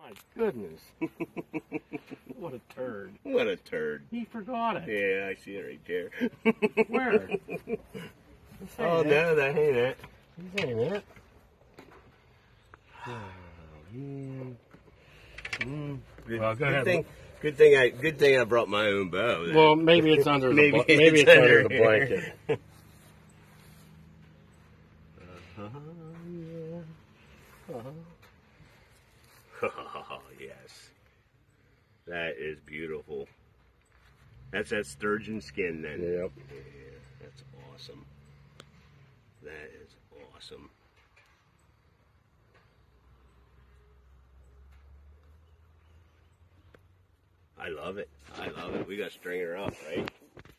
My goodness. What a turd. What a turd. He forgot it. Yeah, I see it right there. Where? Oh, no, that ain't it. This ain't it. Well, go ahead. Good thing I brought my own bow. Then. Well, maybe it's under the maybe it's under the blanket. Oh, yes. That is beautiful. That's that sturgeon skin then. Yep. Yeah, that's awesome. That is awesome. I love it. I love it. We got to string her up, right?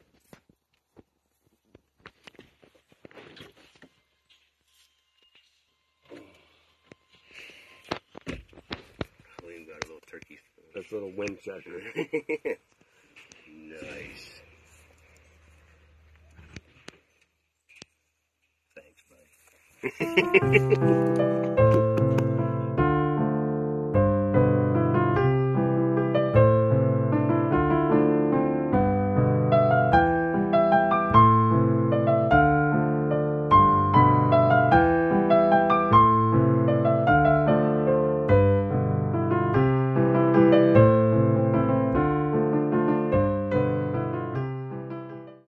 William got a little turkey. That's a little wind checker. Nice. Thanks, buddy.